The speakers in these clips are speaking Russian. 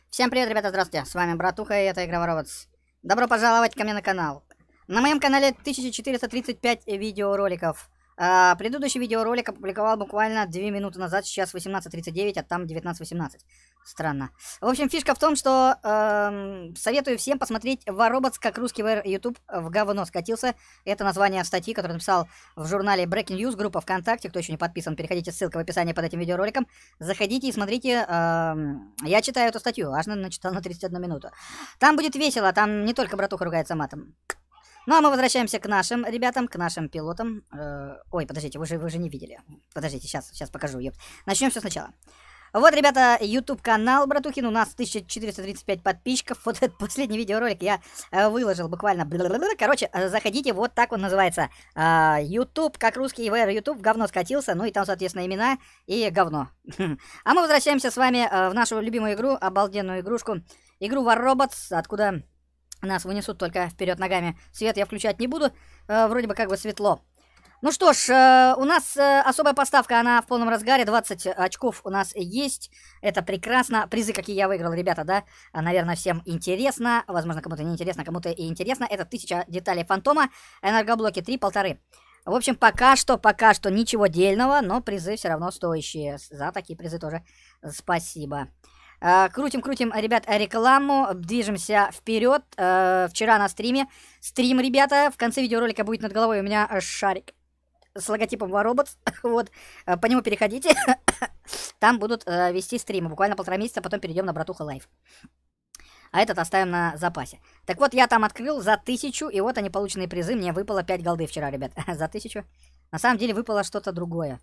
Всем привет, ребята, здравствуйте, с вами Братуха, и это Игра Воровец. Добро пожаловать ко мне на канал. На моем канале 1435 видеороликов. Предыдущий видеоролик опубликовал буквально 2 минуты назад, сейчас 18:39, а там 19:18. Странно. В общем, фишка в том, что советую всем посмотреть Воробоц, как русский YouTube в говно скатился. Это название статьи, которую написал в журнале Breaking News, группа ВКонтакте. Кто еще не подписан, переходите, ссылка в описании под этим видеороликом. Заходите и смотрите. Я читаю эту статью, аж начитал на 31 минуту. Там будет весело, там не только Братуха ругается матом. Ну, а мы возвращаемся к нашим ребятам, к нашим пилотам. Ой, подождите, вы же не видели. Подождите, сейчас покажу. Начнем все сначала. Вот, ребята, YouTube-канал Братухин. У нас 1435 подписчиков. Вот этот последний видеоролик я выложил буквально. Короче, заходите, вот так он называется. YouTube, как русский VR YouTube, говно скатился. Ну и там, соответственно, имена и говно. А мы возвращаемся с вами в нашу любимую игру, обалденную игрушку. Игру War Robots, откуда нас вынесут только вперед ногами. Свет я включать не буду. Вроде бы как бы светло. Ну что ж, у нас особая поставка, она в полном разгаре. 20 очков у нас есть. Это прекрасно. Призы, какие я выиграл, ребята, да? Наверное, всем интересно. Возможно, кому-то не интересно, кому-то и интересно. Это 1000 деталей фантома. Энергоблоки 3, 1,5. В общем, пока что ничего дельного, но призы все равно стоящие. За такие призы тоже спасибо. Крутим, ребят, рекламу, движемся вперед. Вчера на стриме. Стрим, ребята, в конце видеоролика будет над головой у меня шарик с логотипом Воробоц. Вот, по нему переходите. Там будут вести стримы. Буквально 1,5 месяца, потом перейдем на Братуха Лайв. А этот оставим на запасе. Так вот, я там открыл за 1000, и вот они, полученные призы. Мне выпало 5 голды вчера, ребят. За 1000. На самом деле выпало что-то другое.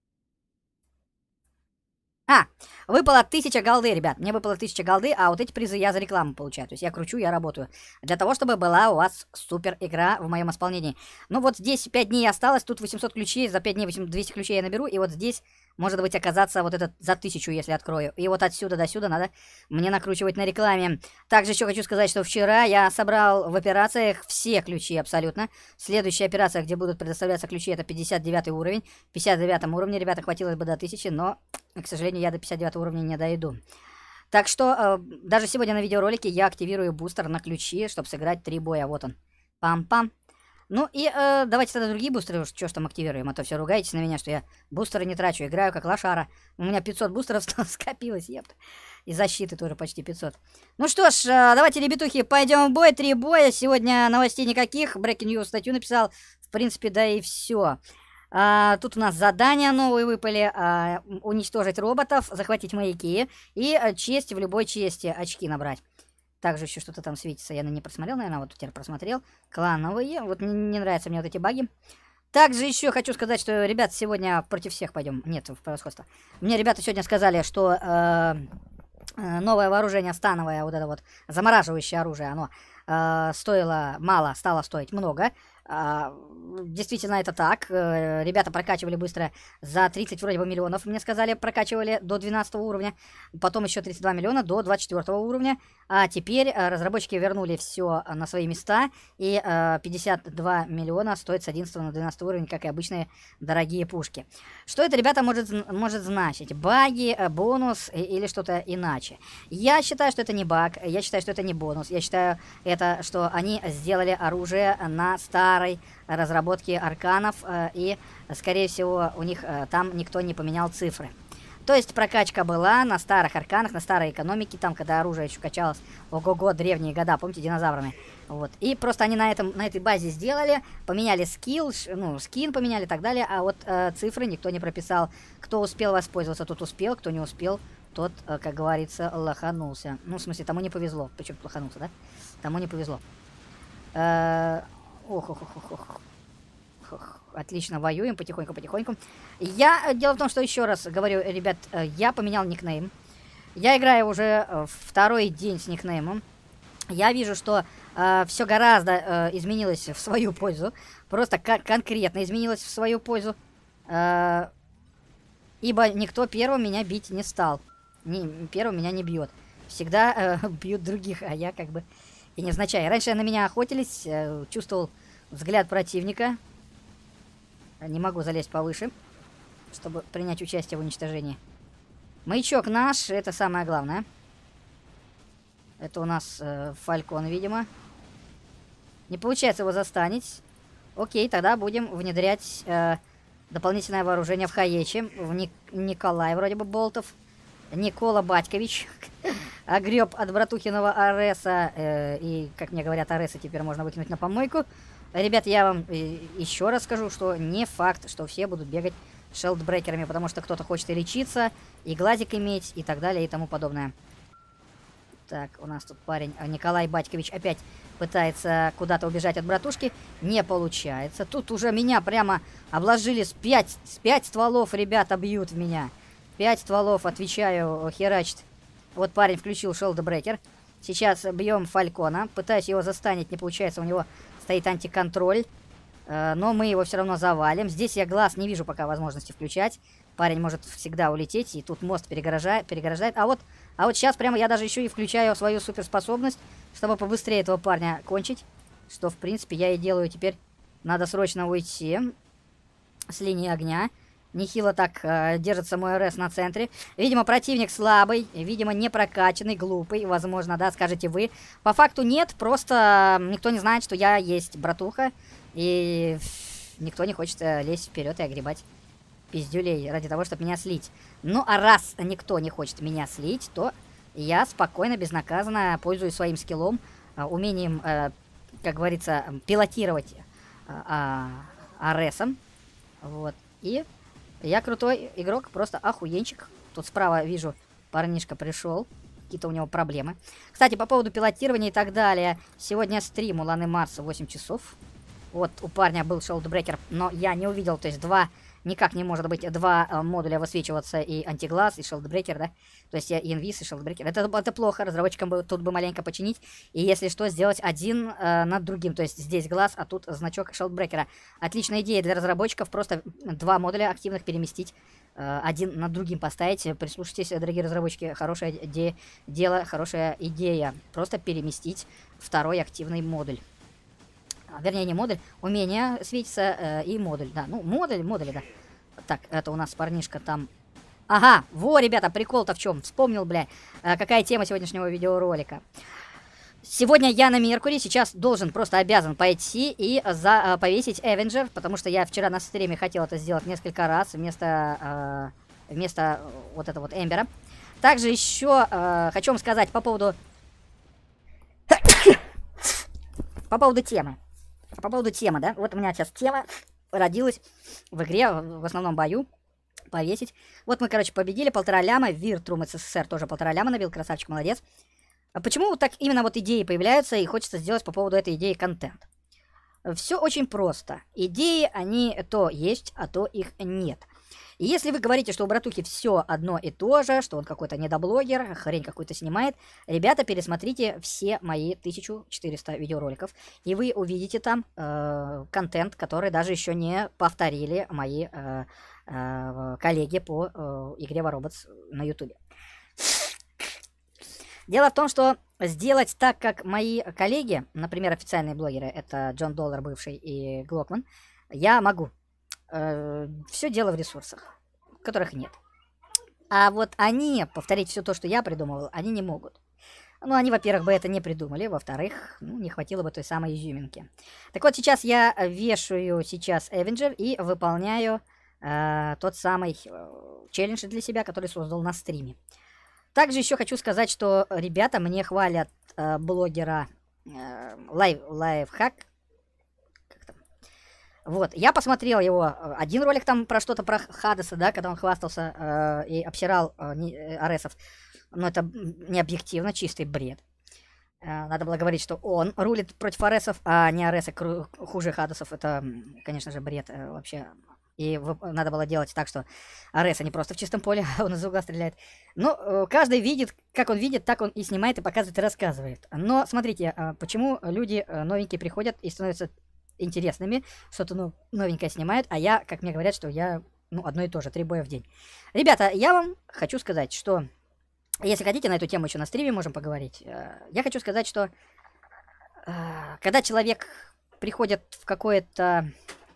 Выпало 1000 голды, ребят. Мне выпало 1000 голды, а вот эти призы я за рекламу получаю. То есть я кручу, я работаю. Для того, чтобы была у вас супер игра в моем исполнении. Ну вот здесь 5 дней осталось, тут 800 ключей, за 5 дней 200 ключей я наберу. И вот здесь может быть оказаться вот этот за 1000, если открою. И вот отсюда до сюда надо мне накручивать на рекламе. Также еще хочу сказать, что вчера я собрал в операциях все ключи абсолютно. Следующая операция, где будут предоставляться ключи, это 59 уровень. В 59 уровне, ребята, хватилось бы до 1000, но, к сожалению, я до 59 уровня не дойду. Так что даже сегодня на видеоролике я активирую бустер на ключи, чтобы сыграть 3 боя. Вот он. Пам-пам. Ну и давайте тогда другие бустеры, что ж там активируем, а то все ругаетесь на меня, что я бустеры не трачу, играю как лошара. У меня 500 бустеров скопилось, епт. И защиты тоже почти 500. Ну что ж, давайте, ребятухи, пойдем в бой. 3 боя. Сегодня новостей никаких. Breaking News статью написал. В принципе, да и все. Тут у нас задания новые выпали. Уничтожить роботов, захватить маяки и честь в любой чести очки набрать. Также еще что-то там светится. Я не просмотрел, наверное, вот теперь просмотрел. Клановые. Вот не нравятся мне вот эти баги. Также еще хочу сказать, что, ребят, сегодня против всех пойдем. Нет, в превосходство. Мне ребята сегодня сказали, что новое вооружение становое, вот это вот замораживающее оружие, оно стоило мало, стало стоить много. Действительно, это так. Ребята прокачивали быстро за 30 вроде бы миллионов, мне сказали, прокачивали до 12 уровня. Потом еще 32 миллиона до 24 уровня. А теперь разработчики вернули все на свои места. И 52 миллиона стоит с 11 на 12 уровень, как и обычные дорогие пушки. Что это, ребята, может значить? Баги, бонус или что-то иначе? Я считаю, что это не баг. Я считаю, что это не бонус. Я считаю, это, что они сделали оружие на старой разработке арканов, и, скорее всего, у них там никто не поменял цифры. То есть прокачка была на старых арканах, на старой экономике, там, когда оружие еще качалось, ого-го, древние года, помните, динозаврами. Вот. И просто они на этой базе сделали, поменяли скилл, ну, скин поменяли и так далее, а вот цифры никто не прописал. Кто успел воспользоваться, тот успел, кто не успел, тот, как говорится, лоханулся. Ну, в смысле, тому не повезло. Почему лоханулся, да? Тому не повезло. Отлично, воюем потихоньку. Дело в том, что, еще раз говорю, ребят, я поменял никнейм. Я играю уже второй день с никнеймом. Я вижу, что все гораздо изменилось в свою пользу. Просто конкретно изменилось в свою пользу. Ибо никто первым меня бить не стал. Первым меня не бьет. Всегда бьют других, а я как бы и невзначай. Раньше на меня охотились, чувствовал взгляд противника. Не могу залезть повыше, чтобы принять участие в уничтожении. Маячок наш, это самое главное. Это у нас Фалькон, видимо. Не получается его застанить. Окей, тогда будем внедрять дополнительное вооружение в Хаечи. В Николай вроде бы Болтов. Никола Батькович огреб от братухиного Ареса. И, как мне говорят, Ареса теперь можно выкинуть на помойку. Ребят, я вам еще раз скажу, что не факт, что все будут бегать шелдбрекерами, потому что кто-то хочет и лечиться, и глазик иметь, и так далее, и тому подобное. Так, у нас тут парень Николай Батькович опять пытается куда-то убежать от братушки. Не получается. Тут уже меня прямо обложили с 5 стволов, ребята, бьют в меня. 5 стволов, отвечаю, херачит. Вот парень включил шелдбрекер. Сейчас бьем Фалькона. Пытаюсь его застанить, не получается, у него стоит антиконтроль. Но мы его все равно завалим. Здесь я глаз не вижу пока возможности включать. Парень может всегда улететь, и тут мост перегорожает. А вот сейчас прямо я даже еще и включаю свою суперспособность, чтобы побыстрее этого парня кончить. Что, в принципе, я и делаю теперь. Надо срочно уйти с линии огня. Нехило так держится мой РС на центре. Видимо, противник слабый, видимо, не прокачанный, глупый, возможно, да, скажете вы. По факту нет, просто никто не знает, что я есть братуха. И никто не хочет лезть вперед и огребать пиздюлей ради того, чтобы меня слить. Ну, а раз никто не хочет меня слить, то я спокойно, безнаказанно пользуюсь своим скиллом, умением, как говорится, пилотировать АРСом. Вот. И я крутой игрок, просто охуенчик. Тут справа вижу, парнишка пришел. Какие-то у него проблемы. Кстати, по поводу пилотирования и так далее. Сегодня стрим у Ланы Марса 8 часов. Вот у парня был шелдбрекер, но я не увидел, то есть никак не может быть два модуля высвечиваться, и антиглаз, и шелдбрекер, да? То есть и инвиз, и шелдбрекер. Это плохо, разработчикам бы тут бы маленько починить. И если что, сделать один над другим. То есть здесь глаз, а тут значок шелдбрекера. Отличная идея для разработчиков, просто два модуля активных переместить, один над другим поставить. Прислушайтесь, дорогие разработчики, хорошее дело, хорошая идея. Просто переместить второй активный модуль. Вернее, не модуль, умение светится и модуль, да. Ну, модули, да. Так, это у нас парнишка там. Ага, во, ребята, прикол-то в чем? Вспомнил, бля, какая тема сегодняшнего видеоролика. Сегодня я на Меркурии, сейчас должен, просто обязан пойти и повесить Эвенджер, потому что я вчера на стриме хотел это сделать несколько раз вместо вот этого вот Эмбера. Также еще хочу вам сказать по поводу темы. По поводу темы, да? Вот у меня сейчас тема родилась в игре, в основном бою. Повесить. Вот мы, короче, победили. 1,5 ляма. Виртрум СССР тоже 1,5 ляма набил. Красавчик, молодец. А почему вот так именно вот идеи появляются и хочется сделать по поводу этой идеи контент? Все очень просто. Идеи, они то есть, а то их нет. И если вы говорите, что у братухи все одно и то же, что он какой-то недоблогер, хрень какую-то снимает, ребята, пересмотрите все мои 1400 видеороликов, и вы увидите там контент, который даже еще не повторили мои коллеги по игре Warobots на ютубе. Дело в том, что сделать так, как мои коллеги, например, официальные блогеры, это Джон Доллар бывший и Глокман, я могу. Все дело в ресурсах, которых нет. А вот они, повторить все то, что я придумывал, они не могут. Ну, они, во-первых, бы это не придумали, во-вторых, ну, не хватило бы той самой изюминки. Так вот, сейчас я вешаю Эвенджер и выполняю тот самый челлендж для себя, который создал на стриме. Также еще хочу сказать, что ребята мне хвалят блогера Лайфхак. Вот, я посмотрел его, один ролик там про что-то про Хадеса, да, когда он хвастался и обсирал Аресов. Но это не объективно, чистый бред. Надо было говорить, что он рулит против Аресов, а не Аресы хуже Хадесов. Это, конечно же, бред вообще. И надо было делать так, что Ареса не просто в чистом поле, а он из угла стреляет. Но каждый видит, как он видит, так он и снимает, и показывает, и рассказывает. Но смотрите, почему люди новенькие приходят и становятся интересными, что-то новенькое снимают, а я, как мне говорят, что я, одно и то же, 3 боя в день. Ребята, я вам хочу сказать, что, если хотите, на эту тему еще на стриме можем поговорить. Я хочу сказать, что когда человек приходит в какой-то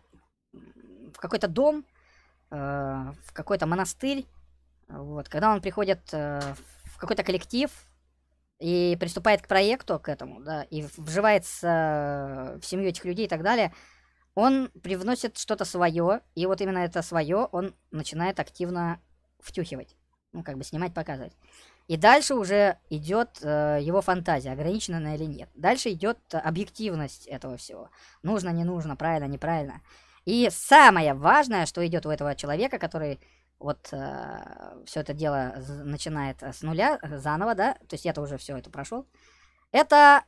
дом, в какой-то монастырь, вот, когда он приходит в какой-то коллектив, и приступает к проекту, к этому, да, и вживается в семью этих людей и так далее, он привносит что-то свое, и вот именно это свое он начинает активно втюхивать. Ну, как бы снимать, показывать. И дальше уже идет его фантазия, ограничена она или нет. Дальше идет объективность этого всего. Нужно, не нужно, правильно, неправильно. И самое важное, что идет у этого человека, который вот все это дело начинает с нуля, заново, да, то есть я-то уже все это прошел, это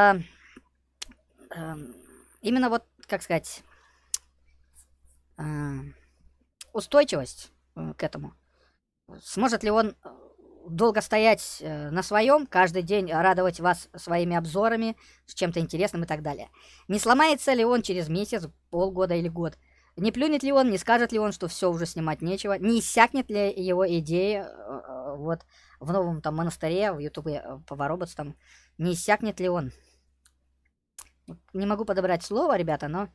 именно вот, как сказать, устойчивость к этому. Сможет ли он долго стоять на своем, каждый день радовать вас своими обзорами, с чем-то интересным и так далее? Не сломается ли он через месяц, полгода или год? Не плюнет ли он, не скажет ли он, что все уже снимать нечего? Не иссякнет ли его идея вот в новом там монастыре, в ютубе Повароботс там? Не иссякнет ли он? Не могу подобрать слово, ребята, но...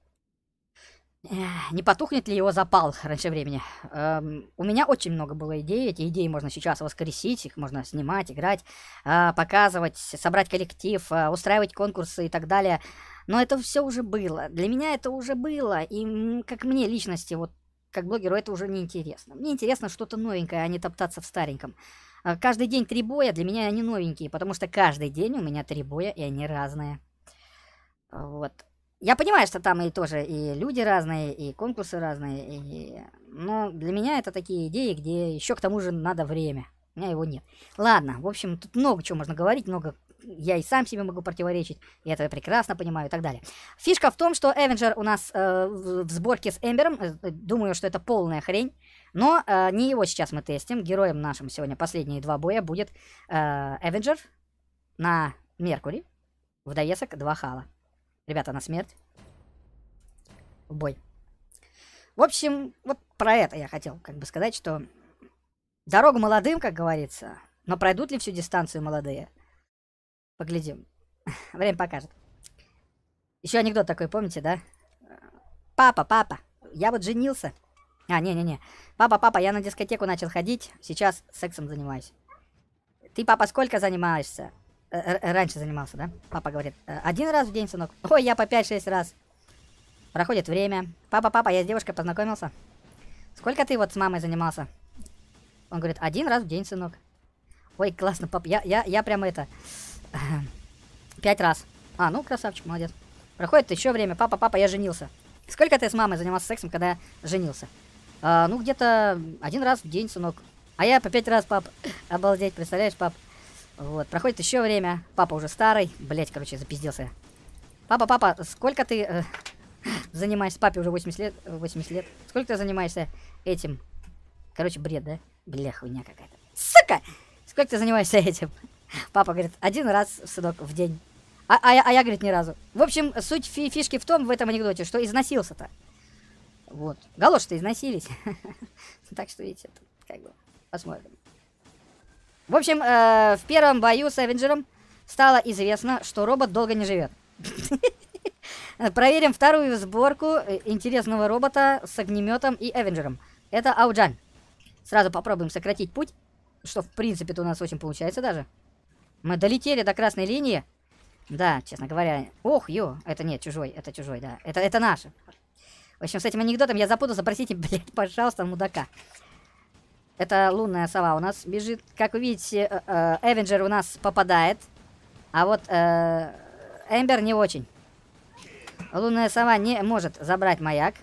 Не потухнет ли его запал раньше времени? У меня очень много было идей. Эти идеи можно сейчас воскресить, их можно снимать, играть, показывать, собрать коллектив, устраивать конкурсы и так далее. Но это все уже было. Для меня это уже было. И как мне, личности, вот как блогеру, это уже не интересно. Мне интересно что-то новенькое, а не топтаться в стареньком. Каждый день 3 боя для меня они новенькие, потому что каждый день у меня 3 боя, и они разные. Вот. Я понимаю, что там и тоже и люди разные, и конкурсы разные, но для меня это такие идеи, где еще к тому же надо время. У меня его нет. Ладно, в общем, тут много чего можно говорить, много... Я и сам себе могу противоречить, и это я прекрасно понимаю и так далее. Фишка в том, что Эвенджер у нас в сборке с Эмбером, думаю, что это полная хрень, но не его сейчас мы тестим. Героем нашим сегодня последние 2 боя будет Эвенджер на Меркури, в довесок 2 хала. Ребята, на смерть. В бой. В общем, вот про это я хотел как бы сказать, что дорогу молодым, как говорится, но пройдут ли всю дистанцию молодые? Поглядим. Время покажет. Еще анекдот такой, помните, да? Папа, папа, я вот женился. Не-не-не. Папа, папа, я на дискотеку начал ходить, сейчас сексом занимаюсь. Ты, папа, сколько занимаешься? Раньше занимался, да? Папа говорит, 1 раз в день, сынок. Ой, я по 5-6 раз. Проходит время. Папа, папа, я с девушкой познакомился. Сколько ты вот с мамой занимался? Он говорит, 1 раз в день, сынок. Ой, классно, пап. Я прямо это... 5 раз. Ну, красавчик, молодец. Проходит еще время. Папа, папа, я женился. Сколько ты с мамой занимался сексом, когда я женился? Ну, где-то 1 раз в день, сынок. А я по 5 раз, пап. Обалдеть, представляешь, пап? Вот, проходит еще время. Папа уже старый. Блять, короче, запиздился. Папа, папа, сколько ты занимаешься? Папе уже 80 лет. 80 лет. Сколько ты занимаешься этим? Короче, бред, да? Бля, хуйня какая-то. Сука! Сколько ты занимаешься этим? Папа говорит, 1 раз, сынок, в день. Я, говорит, ни разу. В общем, суть фишки в том, в этом анекдоте, что износился-то. Вот. Галоши-то износились. Так что, видите, как бы, посмотрим. В общем, в первом бою с Эвенджером стало известно, что робот долго не живет. Проверим вторую сборку интересного робота с огнеметом и Эвенджером. Это Ауджан. Сразу попробуем сократить путь, что в принципе-то у нас очень получается даже. Мы долетели до красной линии. Да, честно говоря. Ох, это нет, чужой, да. Это наш. В общем, с этим анекдотом я запутался. Простите, блядь, пожалуйста, мудака. Это лунная сова у нас бежит. Как вы видите, Эвенджер у нас попадает. А вот Эмбер не очень. Лунная сова не может забрать маяк.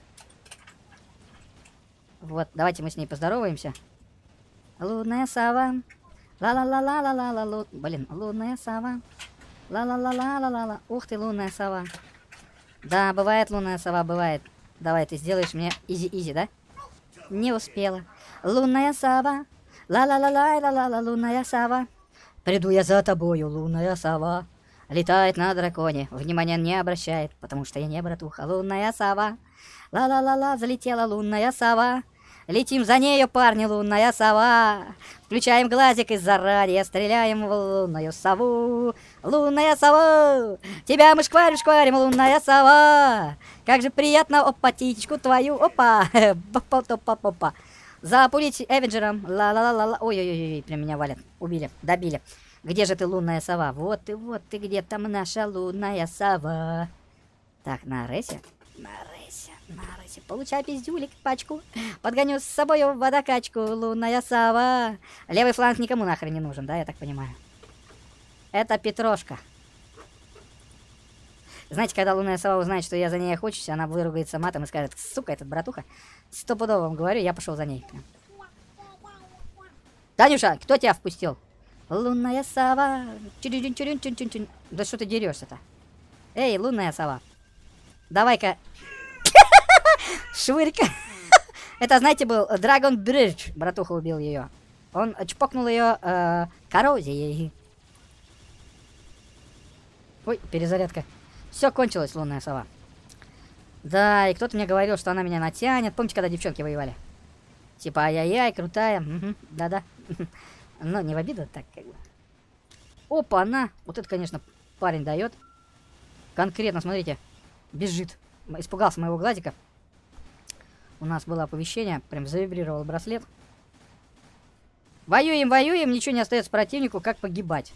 Вот, давайте мы с ней поздороваемся. Лунная сова. Ла-ла-ла-ла-ла-ла-ла. Блин, лунная сова. Ла-ла-ла-ла-ла-ла-ла. Ух ты, лунная сова. Да, бывает лунная сова, бывает. Давай, ты сделаешь мне изи-изи, да? Не успела. Лунная сова. Ла-ла-ла-ла-ла-ла-ла, лунная сова. Приду я за тобою, лунная сова. Летает на драконе, внимания не обращает, потому что я не братуха. Лунная сова. Ла-ла-ла-ла, залетела лунная сова. Летим за нею, парни, лунная сова. Включаем глазик из-за радио, стреляем в лунную сову. Лунная сова, тебя мы шкварим, лунная сова. Как же приятно, опа, титечку твою, опа. Запулить Эвенджером. Ла-ла-ла-ла. Ой-ой-ой, прям меня валят. Убили, добили. Где же ты, лунная сова? Вот ты где там наша лунная сова. Так, на рейсе. На рейсе. Получай пиздюлик, пачку. Подгоню с собой в водокачку, лунная сова. Левый фланг никому нахрен не нужен, да, я так понимаю. Это Петрошка. Знаете, когда лунная сова узнает, что я за ней охочусь, она выругается матом и скажет: сука, этот братуха. Стопудово вам говорю, я пошел за ней. Танюша, кто тебя впустил? Лунная сова. Чурин-чурин-чурин-чурин. Да что ты дерешься-то? Эй, лунная сова. Давай-ка. Швырька. Это, знаете, был Dragon Bridge. Братуха убил ее. Он чпокнул ее коррозией. Ой, перезарядка. Все, кончилось, лунная сова. Да, и кто-то мне говорил, что она меня натянет. Помните, когда девчонки воевали? Типа, ай-яй-яй, крутая. Да-да. Но не в обиду, так как бы. Опа, она. Вот это, конечно, парень дает. Конкретно, смотрите. Бежит. Испугался моего глазика. У нас было оповещение. Прям завибрировал браслет. Воюем, воюем. Ничего не остается противнику, как погибать.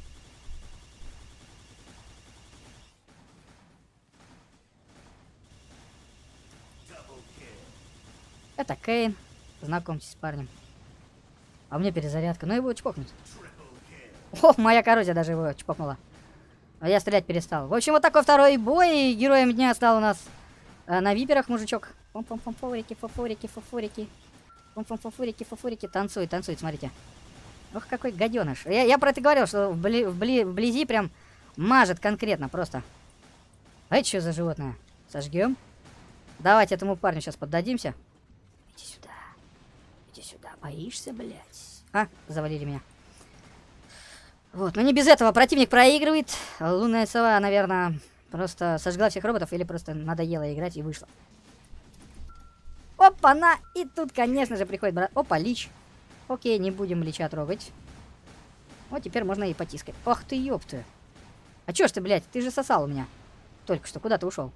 Это Кейн. Знакомьтесь с парнем. А у меня перезарядка. Ну его чпокнуть. О, моя коррозия даже его чпокнула. А я стрелять перестал. В общем, вот такой второй бой. Героем дня стал у нас на виперах мужичок. Пом-пом-пом-форики, фофорики, фофорики. Пом-пом-фофорики, фофорики. Танцует, танцует, смотрите. Ох, какой гаденыш. Я про это говорил, что вблизи прям мажет конкретно просто. А это что за животное? Сожгем. Давайте этому парню сейчас поддадимся. Иди сюда. Иди сюда. Боишься, блядь? А, завалили меня. Вот, но не без этого. Противник проигрывает. Лунная сова, наверное, просто сожгла всех роботов или просто надоело играть и вышла. Опа-на! И тут, конечно же, приходит брат. Опа, лич. Окей, не будем лича трогать. Вот теперь можно и потискать. Ах ты, ёпты. А чё ж ты, блядь? Ты же сосал у меня. Только что. Куда ты ушел?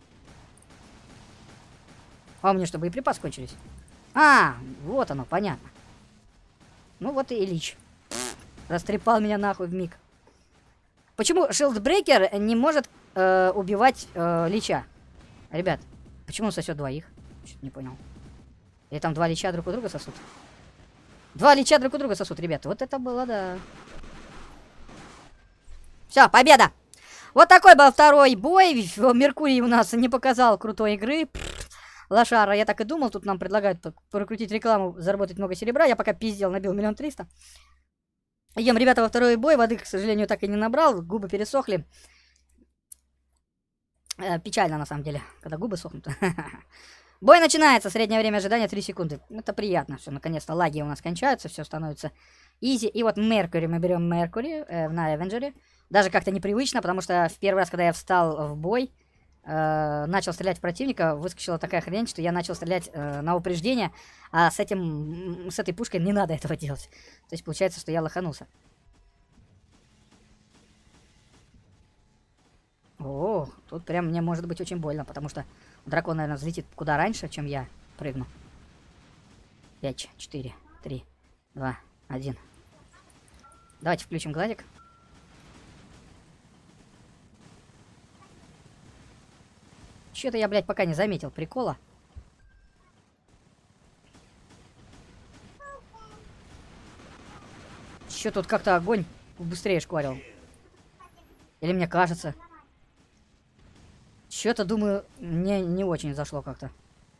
А у меня что, боеприпасы кончились? А, вот оно, понятно. Ну вот и лич. Растрепал меня нахуй вмиг. Почему Шилдбрекер не может убивать лича? Ребят, почему он сосет двоих? Что-то не понял. Или там два лича друг у друга сосут? Два лича друг у друга сосут, ребята. Вот это было, да. Все, победа! Вот такой был второй бой. Меркурий у нас не показал крутой игры. Лошара, я так и думал. Тут нам предлагают прокрутить рекламу, заработать много серебра. Я пока пиздел, набил 1 300 000. Идем, ребята, во второй бой. Воды, к сожалению, так и не набрал. Губы пересохли. Печально, на самом деле, когда губы сохнут. Бой начинается. Среднее время ожидания 3 секунды. Это приятно. Все, наконец-то лаги у нас кончаются. Все становится изи. И вот Меркури. Мы берем Меркури на Эвенджере. Даже как-то непривычно, потому что в первый раз, когда я встал в бой, начал стрелять в противника, выскочила такая хрень, что я начал стрелять на упреждение, а с этой пушкой не надо этого делать. То есть получается, что я лоханулся. О, тут прям мне может быть очень больно, потому что дракон, наверное, взлетит куда раньше, чем я прыгну. 5, 4, 3, 2, 1. Давайте включим гладик. Что-то я, блядь, пока не заметил прикола. Что тут как-то огонь быстрее шкварил? Или мне кажется? Что-то, думаю, мне не очень зашло как-то.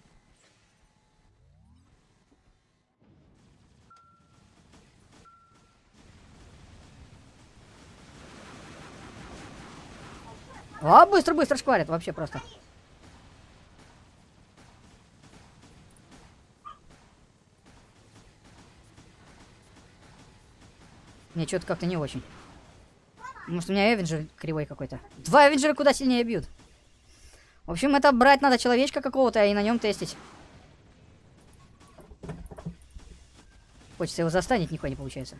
А, быстро-быстро шкварит вообще просто. Мне что-то как-то не очень. Может, у меня Эвенджер кривой какой-то. Два Эвенджера куда сильнее бьют. В общем, это брать надо человечка какого-то и на нем тестить. Хочется его застанить, нихуя не получается.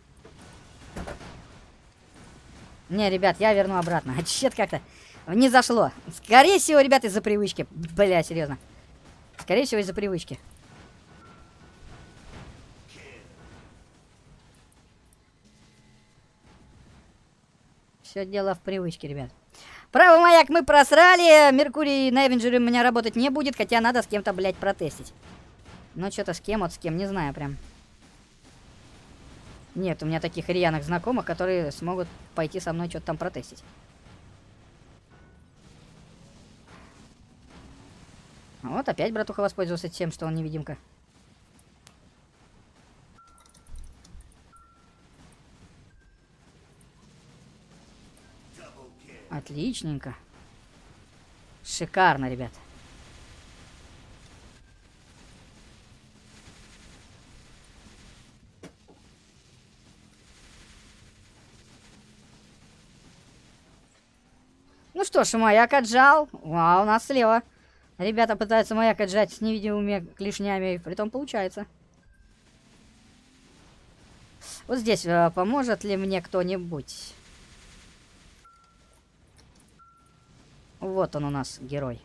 Не, ребят, я верну обратно. А чё-то как-то не зашло. Скорее всего, ребят, из-за привычки. Бля, серьезно. Скорее всего, из-за привычки. Все дело в привычке, ребят. Правый маяк мы просрали. Меркурий на Эвенджере у меня работать не будет, хотя надо с кем-то, блядь, протестить. Но что-то с кем, вот с кем, не знаю прям. Нет у меня таких рьяных знакомых, которые смогут пойти со мной что-то там протестить. Вот опять братуха воспользовался тем, что он невидимка. Отличненько. Шикарно, ребят. Ну что ж, маяк отжал. А у нас слева. Ребята пытаются маяк отжать с невидимыми клешнями. Притом получается. Вот здесь поможет ли мне кто-нибудь? Вот он у нас, герой.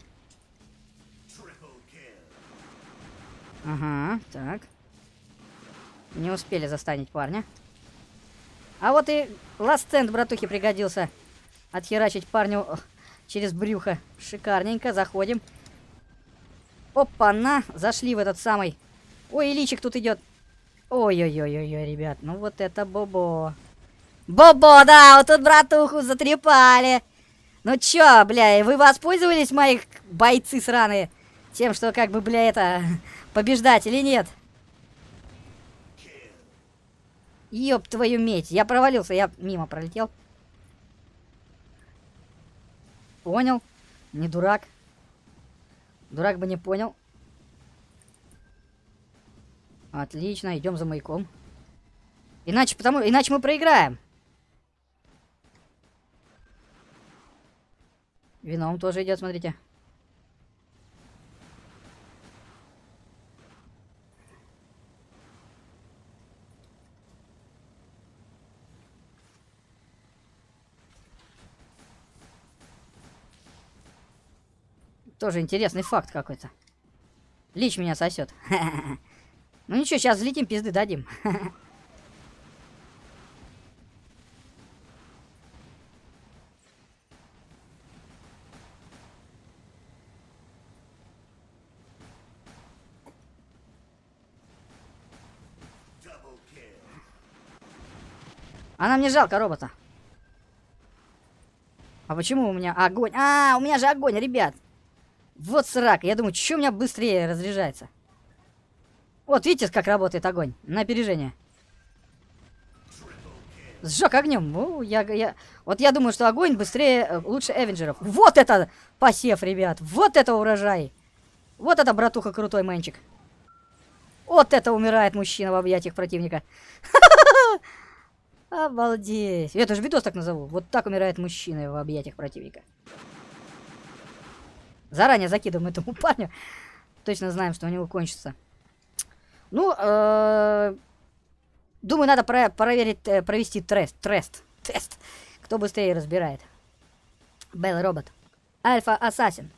Ага, так. Не успели застанить парня. А вот и ласт-стенд братухи пригодился. Отхерачить парню через брюхо. Шикарненько, заходим. Опа-на, зашли в этот самый... Ой, личик тут идет. Ой-ой-ой-ой, ребят, ну вот это бобо. Бобо, да, вот тут братуху затрепали. Ну чё, бля, вы воспользовались, моих бойцы сраные, тем, что как бы, бля, это, побеждать или нет? Ёб твою медь, я провалился, я мимо пролетел. Понял, не дурак. Дурак бы не понял. Отлично, идем за маяком. Иначе мы проиграем. Вином тоже идет, смотрите. Тоже интересный факт какой-то. Лич меня сосет. Ну ничего, сейчас взлетим, пизды дадим. А нам не жалко робота. А почему у меня огонь? А, у меня же огонь, ребят. Вот срак. Я думаю, что у меня быстрее разряжается. Вот, видите, как работает огонь? На опережение. Сжег огнем. Вот я думаю, что огонь быстрее, лучше Эвенджеров. Вот это посев, ребят. Вот это урожай. Вот это, братуха, крутой мэнчик. Вот это умирает мужчина в объятиях противника. Обалдеть. Я тоже видос так назову. Вот так умирает мужчина в объятиях противника. Заранее закидываем этому парню. Точно знаем, что у него кончится. Ну, думаю, надо провести тест. Кто быстрее разбирает. Белый робот. Альфа Ассасин.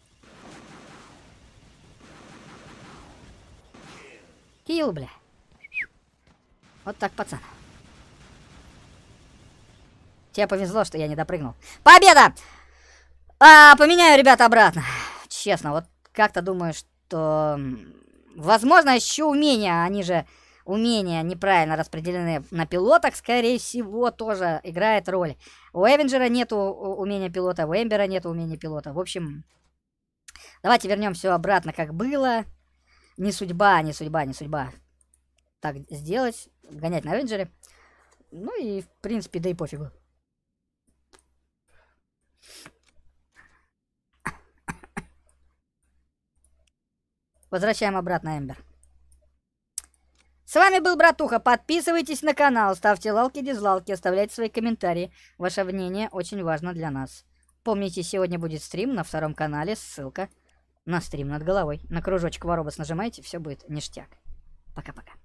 Килл, бля. Вот так, пацан. Тебе повезло, что я не допрыгнул. Победа! Поменяю, ребята, обратно. Честно, вот как-то думаю, что... Возможно, еще умения, они же умения неправильно распределены на пилотах, скорее всего, тоже играет роль. У Эвенджера нету умения пилота, у Эмбера нету умения пилота. В общем, давайте вернем все обратно, как было. Не судьба так сделать, гонять на Эвенджере. Ну и, в принципе, да и пофигу. Возвращаем обратно Эмбер. С вами был Братуха. Подписывайтесь на канал, ставьте лайки, дизлайки, оставляйте свои комментарии. Ваше мнение очень важно для нас. Помните, сегодня будет стрим на втором канале. Ссылка на стрим над головой. На кружочек Воробос нажимаете, все будет ништяк. Пока-пока.